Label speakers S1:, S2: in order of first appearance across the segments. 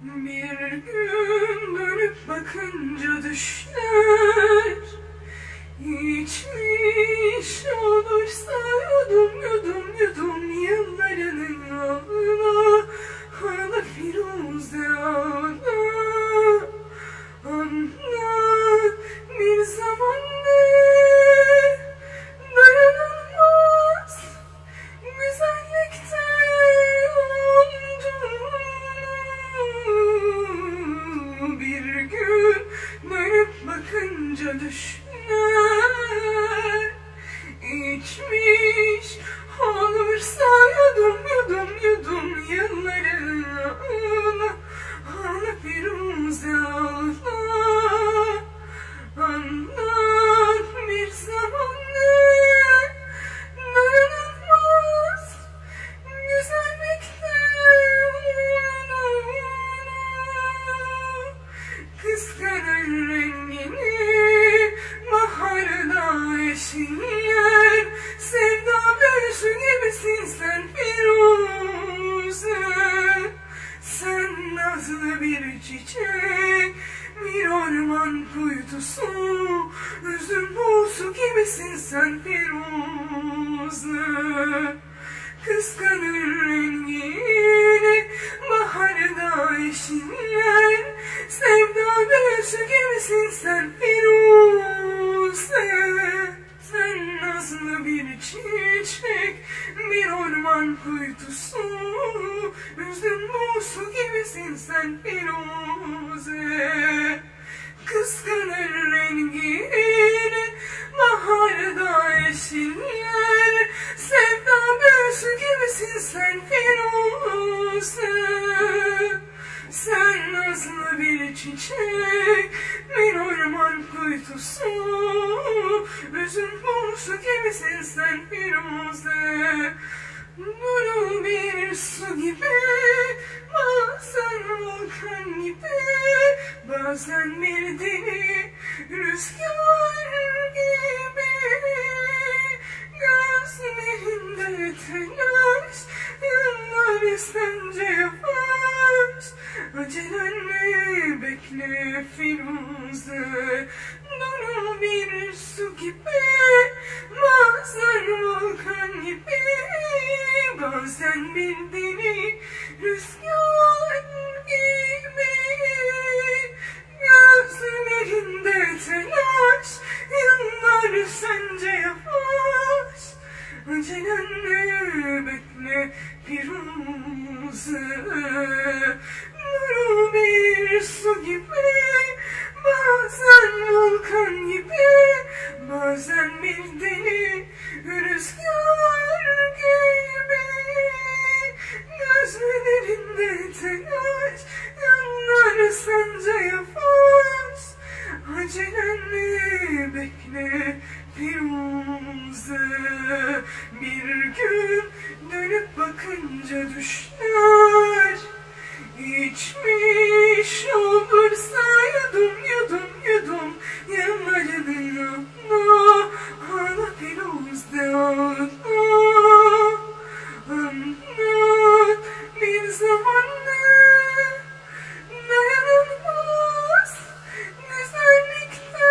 S1: Bir gün dönüp bakınca düşler içmiş olursa yudum yudum yudum yıllarının ağla ağla Firuze ağla. Anla bir zaman dayanılmaz güzellikte olduğunu bir gün dönüp bakınca düşler içmiş olursa yudum yudum yudum yılların ağla ağla Firuze ağla. Anlat bir zaman dayanılmaz güzellikte olduğunu kıskanır rengini baharda yeşiller sevda büyüsü gibisin sen Firuze. Sen nazlı bir çiçek bir orman kuytusu üzüm buğusu gibisin sen Firuze. Kıskanır rengini baharda yeşiller sevda büyüsü gibisin sen Firuze. Sen nazlı bir çiçek bir orman kuytusu üzüm buğusu gibisin sen Firuze. Kıskanır rengini baharda yeşiller sevda büyüsü gibisin sen Firuze. Sen nazlı bir çiçek bir orman kuytusu üzüm buğusu gibisin sen Firuze. Duru bir su gibi bazen volkan gibi bazen bir deli rüzgar gibi gözlerinde telaş yanlar sence yavaş acelenle bekle Firuze. Duru bir su gibi bazen volkan gibi bazen bir deli rüzgar gibi gözlerinde telaş yanlar sence yavaş acelenle bekle Firuze. Nuru bir su gibi bazen volkan gibi bazen bir deli rüzgar gibi gözlerinde telaş yanlar sence yavaş acelenle bekle Firuze. Bir gün dönüp bakınca düşler içmiş olursa yudum yudum yudum yanlarının ağla ağla Firuze ağla. Anlat bir zaman dayanılmaz güzellikte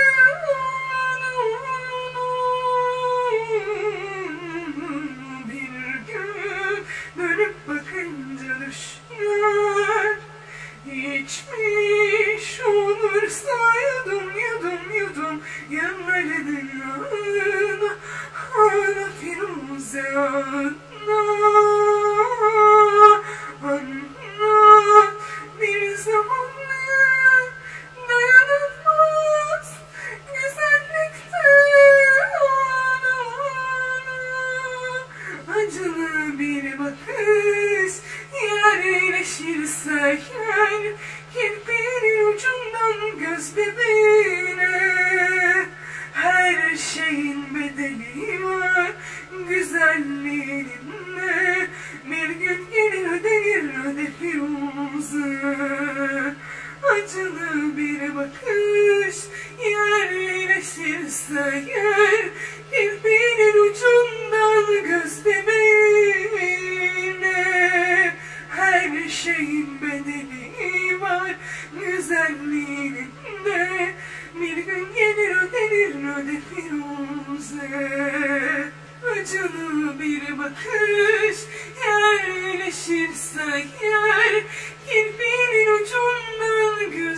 S1: olduğunu bir gün dönüp bakınca düşler içmiş olursa yudum yudum yudum yanlarının ağla ağla Firuze ağla. Anlat bir zaman dayanılmaz güzellikte olduğunu acılı bir bakış yerleşirse yer kirpiğin ucundan göz bebeğine her şeyin bedeli var güzelliğinle bir gün gelir ödenir Firuze. Acılı bir bakış yerleşirse yer kirpiğin ucundan göz bebeğine her şeyin bedeli bakış yerleşirse yer, kirpinin ucundan göz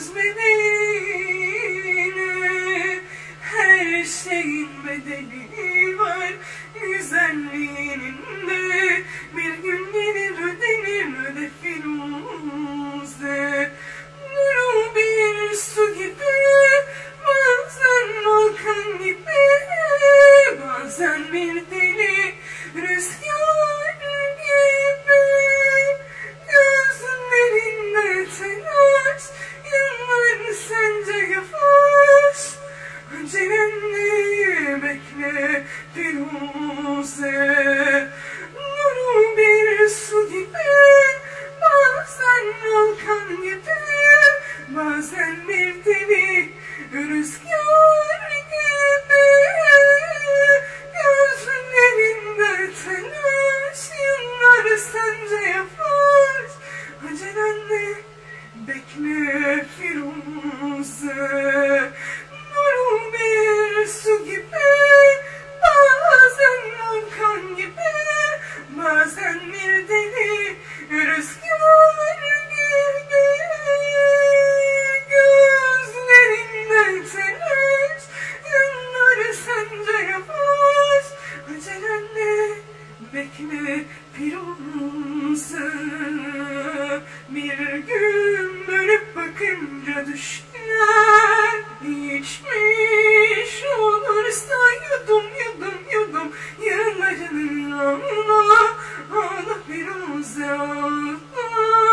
S1: bedeline. Her şeyin bedeli var, güzelliğinin de bir gün gelir ödenir öde Firuze. Nuru bir su gibi, bazen volkan gibi, bazen bir deli rüzgar gibi. Gözlerinde telaş, yanlar sence yavaş, acelenle bekle Firuze. Nuru bir su gibi, bazen volkan gibi, bazen bir deli rüzgar gibi. Gözlerinde telaş, yanlar sence yavaş, acelenle bekle Firuze. Nuru bir su gibi, bazen volkan gibi, bazen bir deli rüzgar gibi. Gözlerinde telaş, yanlar sence yavaş, acelenle bekle Firuze. Bir gün dönüp bakınca düşler, içmiş olursa yudum yudum yudum yarınlarını ağla, ağla Firuze ağla.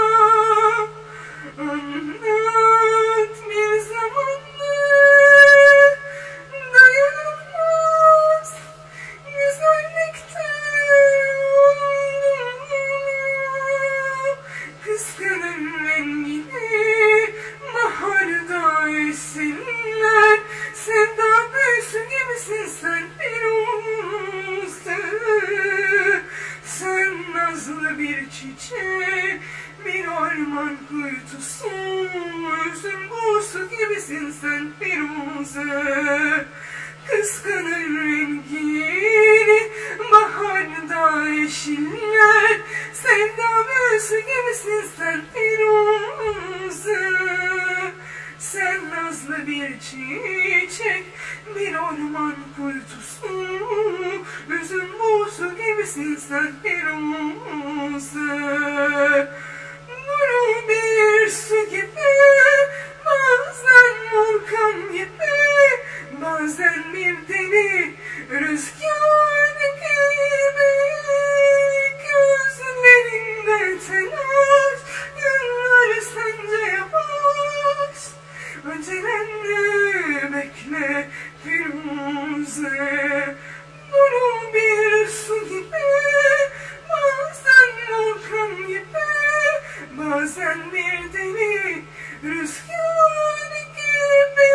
S1: Anlat bir zamanlar dayanılmaz güzellikte oldum. Kıskanır rengini baharda esinler, sevda büyüsü gibisin sen Firuze. Sen nazlı bir çiçek, bir orman kuytusu, üzüm buğusu gibisin sen Firuze. Kıskanır rengini baharda yeşiller, sevda büyüsü gibisin sen Firuze. Sen nazlı bir çiçek, bir orman kuytusu, üzüm buğusu gibisin sen Firuze. Nuru bir su gibi, bazen volkan gibi, bazen bir deli rüzgar gibi. Gözlerinde telaş, yanlar sence yavaş, acelenle bekle Firuze. Nuru bir su gibi, bazen volkan gibi, bazen bir deli rüzgar gibi.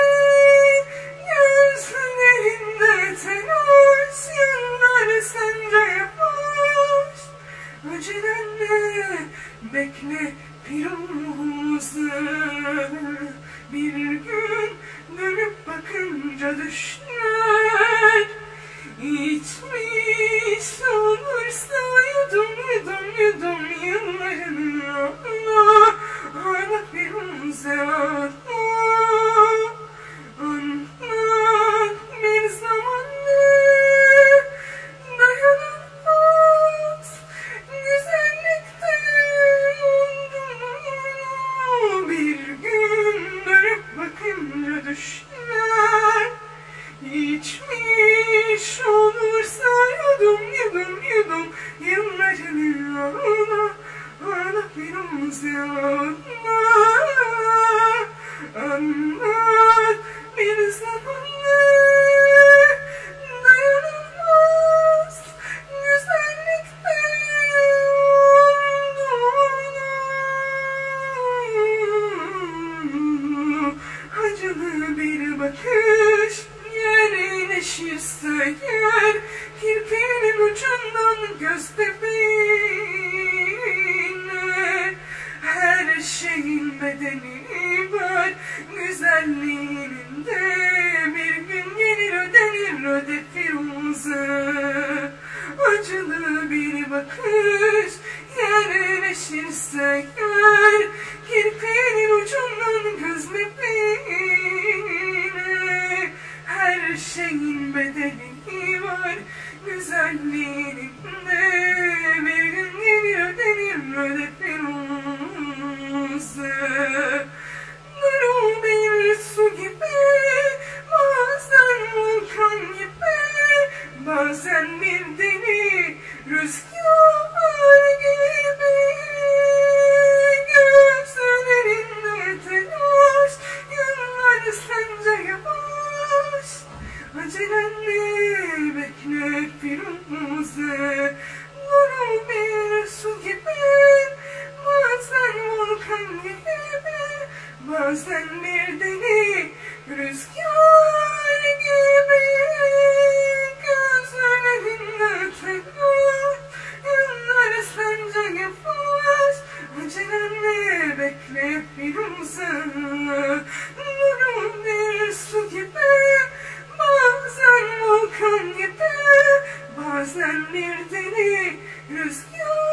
S1: Gözlerinde telaş, yanlar sence yavaş, acelenle bekle Firuze. Bir gün dönüp bakınca düşler, içmiş olursa yudum yudum yudum yıllarını ağla, ağla Firuze ağla. Anlat bir zamanlar dayanılmaz güzellikte oldum. Bir gün dönüp bakınca düşler, içmiş olursa yudum yudum yudum yıllarını ağla, ağla Firuze ağla. Anlat bir zamanlar dayanılmaz güzellikte oldum. Acılı bir bakış yerleşirse yer, kirpinin ucundan göz bebeğine. Her şeyin bedeli var, güzelliğinin de bir gün gelir ödenir öde Firuze. acılı bir bakış yerleşirse gör, kirpinin ucundan göz bebeğine. Her şeyin bedeli var, güzelliğinin de bir gün geliyor denir ödetler olsa. Duru bir su gibi, bazen volkan gibi, bazen bir deli rüzgar gibi. Gözlerinde telaş, yıllar sence yavaş, acelenle bekle Firuze. Duru bir su gibi, bazen volkan gibi, bazen bir deli rüzgar gibi. Gözlerinde telaş, yıllar sence yavaş, acelenle bekle Firuze. Duru bir su gibi, bazen volkan gibi, bazen bir deli rüzgar